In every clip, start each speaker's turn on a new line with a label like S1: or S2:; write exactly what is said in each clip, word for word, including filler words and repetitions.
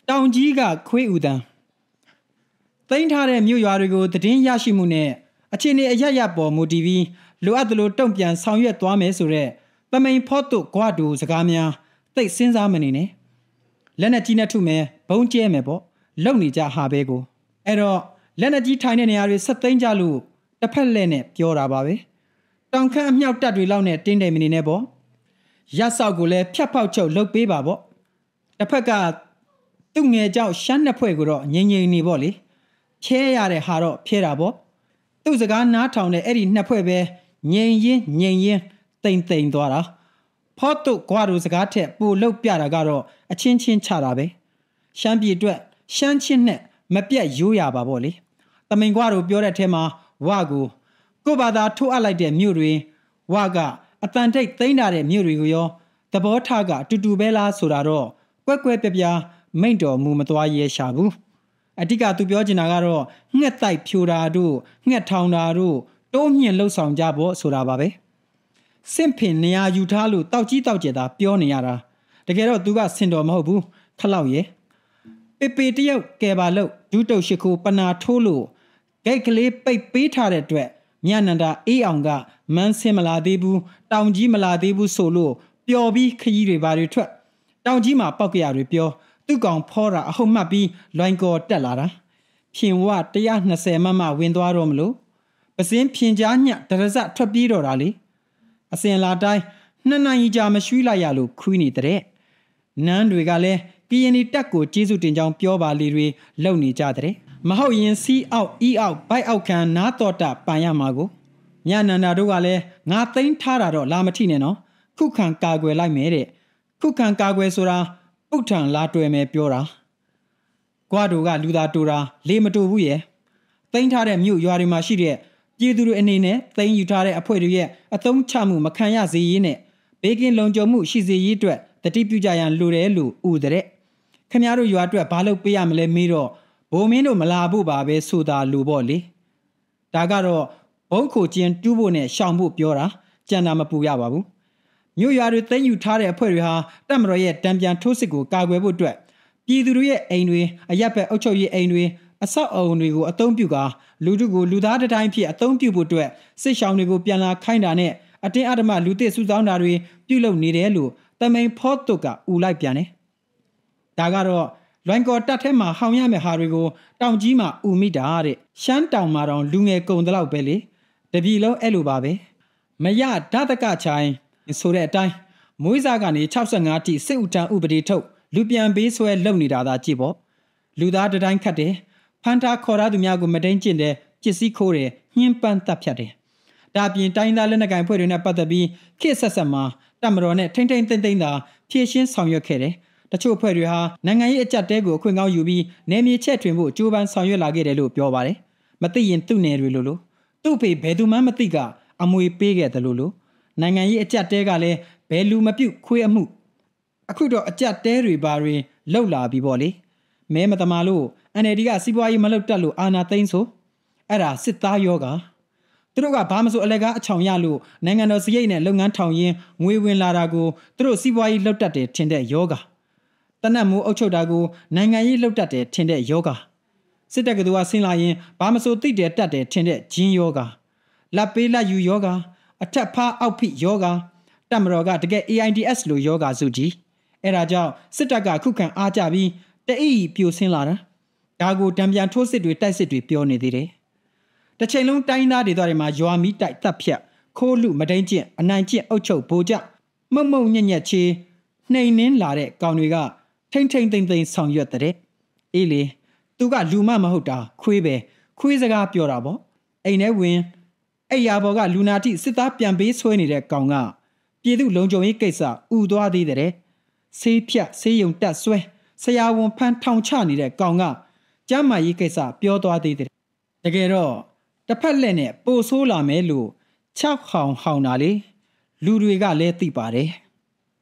S1: တောင်ကြီးကခွေးဥတန်းသိမ်းထားတဲ့မြို့ရွာတွေကိုသတင်းရရှိမှုနဲ့အခြေအနေအရရပေါ်မူတည်ပြီးလိုအပ်သလိုတုံ့ပြန်ဆောင်ရွက်သွားမယ်ဆိုတဲ့သမိန်ဖော့တုကွာဒူစကားများသိစဉ်းစားမနေနဲ့လက်နဲ့ကြီးနဲ့ထုမယ်ဘုံကျဲမယ်ပေါ့လုံနေကြဟာပဲကိုအဲ့တော့လက်နဲ့ကြီးထိုင်တဲ့နေရာတွေဆက်သိမ်းကြလို့တစ်ဖက်လက်နဲ့ပြောတာပါပဲတောင်ခန့်အမြောက်တက်တွေလောက်နဲ့တင်းတယ်မနေနဲ့ပေါ့ရက်ဆောက်ကိုလည်းဖြတ်ဖောက်ချုပ်လှုပ်ပေးပါပေါ့တစ်ဖက်ကသူ့ငယ်ကြောက်ရှမ်းနှစ်ဖွဲ့ကိုတော့ငြိမ်ငြိမ်နေပေါ့လေဖြဲရတဲ့ဟာတော့ဖြဲတာပေါ့သူ့စကားနားထောင်တဲ့အဲ့ဒီနှစ်ဖွဲ့ပဲငြိမ်ရင်ငြိမ်ရင်တိမ်တိမ်သွားတာဖော့တုကွာတို့စကားထက်ပိုလှုပ်ပြတာကတော့အချင်းချင်းချတာပဲရှမ်းပြည်အတွက်ရှမ်းချင်းနဲ့မပြတ်ရိုးရပါပေါ့လေတမိန်ကွာတို့ပြောတဲ့ထဲမှာဝါကိုကို့ဘာသာထိုးအပ်လိုက်တဲ့မြို့တွေဝါကအတန်ထိတ်သိမ်းထားတဲ့မြို့တွေကိုရောသဘောထားကအတူတူပဲလားဆိုတာတော့ကွက်ကွက်ပြပြမိန့်တော်မူမသွားရဲရှာဘူးအတိကသူပြောချင်တာကတော့ငှက်တိုက်ဖြိုတာတို့ငှက်ထောင်တာတို့တိုးမြင့်လှုပ်ဆောင်ကြဖို့ဆိုတာပါပဲစင့်ဖင်နေရာယူထားလို့တောက်ကြီးတောက်ကျတာပြောနေရတာတကယ်တော့သူကစင်တော်မဟုတ်ဘူးခလောက်ရဲ့ပေပေတယောက်ကဲပါလို့ဒူးတုတ်ရှိခိုးပနာထိုးလို့ဂိတ်ကလေးပိတ်ပေးထားတဲ့အတွက်မြနန္ဒာအေးအောင်ကမန်းစင်မလာသေးဘူးတောင်ကြီးမလာသေးဘူးဆိုလို့ပျော်ပြီးခကြီးတွေဘာတွေထွက်တောင်ကြီးမှာပောက်ကြရတွေပြောသူ့ကောင်ဖောတာအဟုတ်မှတ်ပြီးလွိုင်းကော်တက်လာတာဖြင်ဝone twentyမမဝင်သွားတော့မလို့ပစင်းဖြင်ကြားညတရဇထွက်ပြေးတော့တာလေအစင်လာတိုင်းနှစ်နိုင်ကြာမရွှီလိုက်ရလို့ခွီးနေတဲ့နန်းတွေကလည်းကီယနီတက်ကိုကျေးဇူးတင်ကြောင်းပြောပါလေတွေလုံနေကြတဲ့မဟုတ်ရင်စီးအောက်အီအောက်ဘိုက်အောက်ခံနားတော်တာပန်ရမှာကိုမြနန္ဒာတို့ကလည်းငါသိမ်းထားတာတော့လာမထိနဲ့နော်ခုခံကာကွယ်လိုက်မယ်တဲ့ခုခံကာကွယ်ဆိုတာပုတ်ထန်လာတွေ့မယ်ပြောတာကွာတို့ကလူသားတူတာလေမတူဘူးရဲ့သိမ်းထားတဲ့မြို့ရွာတွေမှာရှိတဲ့ပြည်သူတွေအနေနဲ့သိမ်းယူထားတဲ့အဖွဲ့တွေရဲ့အသုံးချမှုမခံရစေရေးနဲ့ဘေးကင်းလုံခြုံမှုရှိစေရေးအတွက်တတိပြုကြရန်လိုတယ်လို့ဥတဲ့ခင်ဗျားတို့ရွာအတွက်ဘာလုပ်ပေးရမလဲမေးတော့ဘိုးမင်းတို့မလာဖို့ပါပဲဆိုတာလိုပေါ့လေဒါကတော့ဘုံခိုကျင်းတူးဖို့နဲ့ရှောင်ဖို့ပြောတာကြံတာမပူရပါဘူးမြို့ရွာတွေသိမ်းယူထားတဲ့အဖွဲ့တွေဟာတပ်မတော်ရဲ့တံပြန်ထိုးစစ်ကိုကာကွယ်ဖို့အတွက်ပြည်သူတွေရဲ့အိမ်တွေအရက်ဘက်အုပ်ချုပ်ရေးအိမ်တွေအဆောက်အအုံတွေကိုအသုံးပြုကာလူထုကိုလူသားတိုင်းဖြစ်အသုံးပြုဖို့အတွက်စစ်ရှောင်တွေကိုပြန်လာခိုင်းတာနဲ့အတင်းအဓမ္မလူသစ်စုဆောင်းတာတွေပြုလုပ်နေတယ်လို့တမိန်ဖော့တုတ်ကဥလိုက်ပြန်တယ်ဒါကတော့လွိုင်းကော်တက်ထဲမှာဟောင်ရမယ့်ဟာတွေကိုတောင်ကြီးမှာဥမိတာတဲ့ရှမ်းတောင်မှာတော့လူငယ်ကုံတလောက်ပဲလေတပြည်လုံးအဲ့လိုပါပဲမရဓာတကချိုင်းဆိုတဲ့အတိုင်းမွေးစားကနေsixty-fiveတိစစ်ဥတန်းဥပဒေထုတ်လူပြန်ပေးဆွဲလုပ်နေတာသာကြည့်ပေါ့လူသားတိုင်းခတ်တယ်ဖန်တာခေါ်ရသူများကိုမတိန်ကျင့်တယ်ပစ္စည်းခိုးတယ်ညှဉ်းပန်းတပ်ဖြတ်တယ်ဒါပြင်တိုင်းသားလက်နက်ကိုင်ဖွဲ့တွေနဲ့ပတ်သက်ပြီးခေတ်ဆက်ဆက်မှာတပ်မတော်နဲ့ထိမ့်ထိမ့်သိမ့်သိမ့်သာဖြည့်ရှင်းဆောင်ရွက်ခဲ့တယ်တချို့ဖွဲ့တွေဟာနိုင်ငံရေးအကြက်တဲကိုအခွင့်ကောင်းယူပြီးနယ်မြေချက်ထွင်ဖို့ကြိုးပမ်းဆောင်ရွက်လာခဲ့တယ်လို့ပြောပါတယ်မသိရင်သူ့နယ်တွေလို့လို့သူ့ဖေဘယ်သူမှမသိကအမွေပေးခဲ့တယ်လို့လို့နိုင်ငံရေးအကြက်တဲကလည်းဘယ်လူမပြုတ်ခွေးအမှုအခုတော့အကြက်တဲတွေပါတွေလှုပ်လာပြီပေါ့လေမဲမတမာလို့ N L D ကစီးပွားရေးမလှုပ်တက်လို့အာဏာသိမ်းဆိုအဲ့ဒါစစ်သားယောဂသူတို့ကဘာမဆိုအလက်ကားအချောင်ရလို့နိုင်ငံတော်စရိတ်နဲ့လုပ်ငန်းထောင်ရင်းငွေဝင်လာတာကိုသူတို့စီးပွားရေးလှုပ်တက်တယ်ထင်တဲ့ယောဂတနတ်မိုးအုပ်ချုပ်တာကိုနိုင်ငံရေးလှုပ်တက်တယ်ထင်တဲ့ယောဂစစ်တပ်ကသူကဆင်းလာရင်ဘာမဆိုသိတယ်တက်တယ်ထင်တဲ့ဂျင်းယောဂလက်ပေးလက်ယူယောဂအထက်ဖားအောက်ဖိယောဂတပ်မတော်ကတကယ် A I D S လို့ယောဂစုကြီးအဲ့ဒါကြောင့်စစ်တပ်ကခုခံအားကြပြီးတအိပြိုဆင်းလာတာဒါကိုတံပြန်ထိုးစစ်တွေတိုက်စစ်တွေပြောနေသေးတယ်တစ်ချိန်လုံးတိုင်းသားတွေတွေမှာရွာမီတိုက်တပ်ဖြတ်ခိုးလူမတိန်ကျင့်အနိုင်ကျင့်အုပ်ချုပ်ဗိုလ်ကြမုံမုံညက်ညက်ချေနှိမ်နှင်းလာတဲ့ကောင်တွေကထိမ့်ထိမ့်သိမ့်သိမ့်ဆောင်ရွက်တဲ့အေးလေသူကလူမမဟုတ်တာခွေးပဲခွေးစကားပြောတာပေါ့အိမ်ထဲဝင်အိယာဘော်ကလူနာတိစစ်သားပြန်ပေးဆွဲနေတဲ့ကောင်ကပြည်သူလုံခြုံရေးကိစ္စဥသွားသေးတဲ့ဆေးဖြတ်ဆေးရုံတက်ဆွဲဆရာဝန်ဖန်ထောင်ချနေတဲ့ကောင်ကကျမ်းမာရေးကိစ္စပြောသွားသေးတယ်တကယ်တော့တစ်ဖက်လက်နဲ့ပိုဆိုးလာမယ်လို့ချောက်ဟောင်ဟောင်တာလေလူတွေကလည်းသိပါတယ်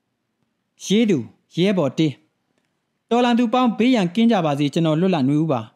S1: ရေးသူရဲဘော်တေးတော်လန်သူပေါင်းဘေးရန်ကင်းကြပါစေကျွန်တော်လွတ်လပ်နေဦးပါ